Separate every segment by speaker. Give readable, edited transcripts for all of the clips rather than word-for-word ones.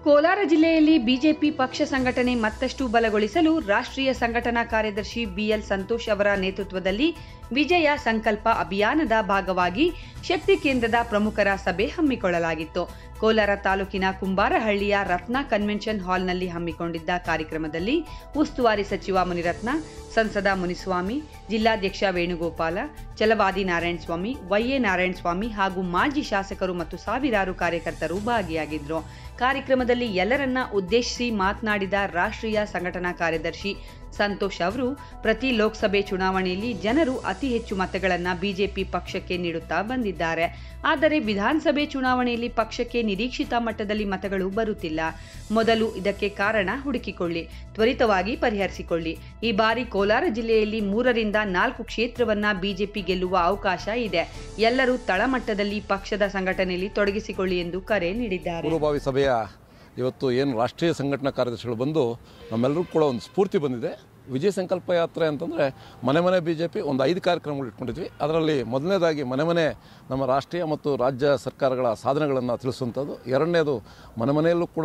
Speaker 1: ಕೋಲಾರ ಜಿಲ್ಲೆಯಲ್ಲಿ ಬಿಜೆಪಿ ಪಕ್ಷ ಸಂಘಟನೆ ಮತ್ತಷ್ಟು ಬಲಗೊಳಿಸಲು ರಾಷ್ಟ್ರೀಯ ಸಂಘಟನಾ ಕಾರ್ಯದರ್ಶಿ ಬಿಎಲ್ ಸಂತೋಷ್ ಅವರ ನೇತೃತ್ವದಲ್ಲಿ ವಿಜಯ ಸಂಕಲ್ಪ ಅಭಿಯಾನದ ಭಾಗವಾಗಿ ಶಕ್ತಿ ಕೇಂದ್ರದ ಪ್ರಮುಖರ ಸಭೆ ಹಮ್ಮಿಕೊಳ್ಳಲಾಗಿತ್ತು. ಕೋಲಾರ ತಾಲೂಕಿನ ಕುಂಬಾರಹಳ್ಳಿಯ ರತ್ನ ಕನ್ವೆನ್ಷನ್ ಹಾಲ್ನಲ್ಲಿ ಹಮ್ಮಿಕೊಂಡಿದ್ದ ಕಾರ್ಯಕ್ರಮದಲ್ಲಿ ಉಸ್ತುವಾರಿ ಸಚಿವ ಮುನಿರತ್ನ, ಸಂಸದ ಮುನಿಸ್ವಾಮಿ, ಜಿಲ್ಲಾಧ್ಯಕ್ಷ ವೇಣುಗೋಪಾಲ, ಛಲವಾದಿ ನಾರಾಯಣಸ್ವಾಮಿ, ವೈಎ ನಾರಾಯಣಸ್ವಾಮಿ ಹಾಗೂ ಮಾಜಿ ಶಾಸಕರು ಮತ್ತು ಸಾವಿರಾರು ಕಾರ್ಯಕರ್ತರು ಭಾಗಿಯಾಗಿದ್ದರು. ಕಾರ್ಯಕ್ರಮದಲ್ಲಿ ಎಲ್ಲರನ್ನ ಉದ್ದೇಶಿಸಿ ಮಾತನಾಡಿದ ರಾಷ್ಟ್ರೀಯ ಸಂಘಟನಾ ಕಾರ್ಯದರ್ಶಿ ಸಂತೋಷ್ ಅವರು, ಪ್ರತಿ ಲೋಕಸಭೆ ಚುನಾವಣೆಯಲ್ಲಿ ಜನರು ಅತಿ ಹೆಚ್ಚು ಮತಗಳನ್ನು ಬಿಜೆಪಿ ಪಕ್ಷಕ್ಕೆ ನೀಡುತ್ತಾ ಬಂದಿದ್ದಾರೆ. ಆದರೆ ವಿಧಾನಸಭೆ ಚುನಾವಣೆಯಲ್ಲಿ ಪಕ್ಷಕ್ಕೆ ನಿರೀಕ್ಷಿತ ಮಟ್ಟದಲ್ಲಿ ಮತಗಳು ಬರುತ್ತಿಲ್ಲ. ಮೊದಲು ಇದಕ್ಕೆ ಕಾರಣ ಹುಡುಕಿಕೊಳ್ಳಿ, ತ್ವರಿತವಾಗಿ ಪರಿಹರಿಸಿಕೊಳ್ಳಿ. ಈ ಬಾರಿ ಕೋಲಾರ ಜಿಲ್ಲೆಯಲ್ಲಿ 3 ರಿಂದ 4 ಕ್ಷೇತ್ರವನ್ನ ಬಿಜೆಪಿ ಗೆಲ್ಲುವ ಅವಕಾಶ ಇದೆ. ಎಲ್ಲರೂ ತಳಮಟ್ಟದಲ್ಲಿ ಪಕ್ಷದ ಸಂಘಟನೆಯಲ್ಲಿ ತೊಡಗಿಸಿಕೊಳ್ಳಿ ಎಂದು ಕರೆ ನೀಡಿದ್ದಾರೆ.
Speaker 2: ಪೂರ್ವಭಾವಿ ಸಭೆಯ ಇವತ್ತು ಏನು ರಾಷ್ಟ್ರೀಯ ಸಂಘಟನಾ ಕಾರ್ಯದರ್ಶಿಗಳು ಬಂದು ನಮ್ಮೆಲ್ಲರಿಗೂ ಕೂಡ ಒಂದು ಸ್ಫೂರ್ತಿ ಬಂದಿದೆ. ವಿಜಯ ಸಂಕಲ್ಪ ಯಾತ್ರೆ ಅಂತಂದರೆ ಮನೆ ಮನೆ BJP ಒಂದು 5 ಕಾರ್ಯಕ್ರಮಗಳು ಇಟ್ಕೊಂಡಿದ್ವಿ. ಅದರಲ್ಲಿ ಮೊದಲನೇದಾಗಿ ಮನೆ ನಮ್ಮ ರಾಷ್ಟ್ರೀಯ ಮತ್ತು ರಾಜ್ಯ ಸರ್ಕಾರಗಳ ಸಾಧನೆಗಳನ್ನು ತಿಳಿಸುವಂಥದ್ದು. ಎರಡನೇದು ಮನೆಯಲ್ಲೂ ಕೂಡ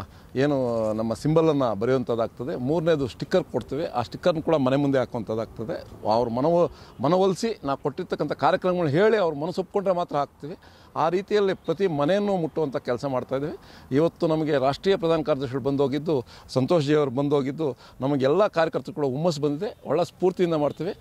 Speaker 2: ನಮ್ಮ ಸಿಂಬಲನ್ನು ಬರೆಯುವಂಥದ್ದಾಗ್ತದೆ. ಮೂರನೇದು ಸ್ಟಿಕ್ಕರ್ ಕೊಡ್ತೀವಿ, ಆ ಸ್ಟಿಕ್ಕರ್ನ ಕೂಡ ಮನೆ ಮುಂದೆ ಹಾಕುವಂಥದ್ದಾಗ್ತದೆ. ಅವ್ರ ಮನವೊಲಿಸಿ ನಾವು ಕೊಟ್ಟಿರ್ತಕ್ಕಂಥ ಕಾರ್ಯಕ್ರಮಗಳನ್ನ ಹೇಳಿ ಅವ್ರ ಮನಸ್ಸು ಒಪ್ಕೊಂಡ್ರೆ ಮಾತ್ರ ಹಾಕ್ತೀವಿ. ಆ ರೀತಿಯಲ್ಲಿ ಪ್ರತಿ ಮನೆಯನ್ನು ಮುಟ್ಟುವಂಥ ಕೆಲಸ ಮಾಡ್ತಾಯಿದ್ದೀವಿ. ಇವತ್ತು ನಮಗೆ ರಾಷ್ಟ್ರೀಯ ಪ್ರಧಾನ ಕಾರ್ಯದರ್ಶಿಗಳು ಬಂದೋಗಿದ್ದು, ಸಂತೋಷ್ ಜಿ ಅವರು ಬಂದೋಗಿದ್ದು, ನಮಗೆಲ್ಲ ಕಾರ್ಯಕರ್ತರು ಕೂಡ ಹುಮ್ಮಸ್ಸು ಬಂದಿದೆ. ಒಳ್ಳೆ ಸ್ಫೂರ್ತಿಯಿಂದ ಮಾಡ್ತೀವಿ.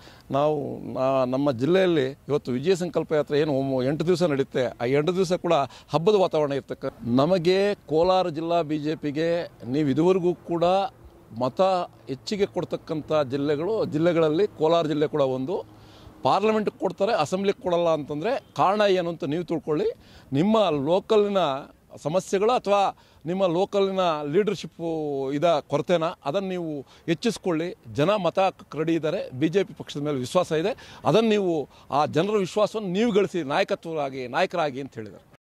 Speaker 2: ನಮ್ಮ ಜಿಲ್ಲೆಯಲ್ಲಿ ಇವತ್ತು ವಿಜಯ ಸಂಕಲ್ಪ ಯಾತ್ರೆ ಏನು 8 ದಿವಸ ನಡೆಯುತ್ತೆ. ಆ 8 ದಿವಸ ಕೂಡ ಹಬ್ಬದ ವಾತಾವರಣ ಇರ್ತಕ್ಕ. ನಮಗೆ ಕೋಲಾರ ಜಿಲ್ಲಾ BJPಗೆ ನೀವು ಇದುವರೆಗೂ ಕೂಡ ಮತ ಹೆಚ್ಚಿಗೆ ಕೊಡ್ತಕ್ಕಂಥ ಜಿಲ್ಲೆಗಳಲ್ಲಿ ಕೋಲಾರ ಜಿಲ್ಲೆ ಕೂಡ ಒಂದು. ಪಾರ್ಲಿಮೆಂಟ್ಗೆ ಕೊಡ್ತಾರೆ, ಅಸೆಂಬ್ಲಿಗೆ ಕೊಡಲ್ಲ ಅಂತಂದರೆ ಕಾರಣ ಏನು ಅಂತ ನೀವು ತಿಳ್ಕೊಳ್ಳಿ. ನಿಮ್ಮ ಲೋಕಲಿನ ಸಮಸ್ಯೆಗಳು ಅಥವಾ ನಿಮ್ಮ ಲೋಕಲಿನ ಲೀಡರ್ಶಿಪ್ಪು ಕೊರತೆನ ಅದನ್ನು ನೀವು ಹೆಚ್ಚಿಸ್ಕೊಳ್ಳಿ. ಜನ ಮತ ರೆಡಿ ಇದ್ದಾರೆ, BJP ಪಕ್ಷದ ಮೇಲೆ ವಿಶ್ವಾಸ ಇದೆ. ಅದನ್ನು ನೀವು ಆ ಜನರ ವಿಶ್ವಾಸವನ್ನು ನೀವು ಗಳಿಸಿ ನಾಯಕರಾಗಿ ಅಂತ ಹೇಳಿದ್ದಾರೆ.